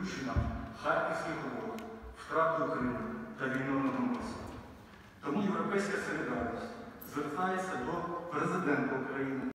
причинам Харківських угод, втрати України та війну на Донбасі. Тому Європейська солідарність звертається до Президента України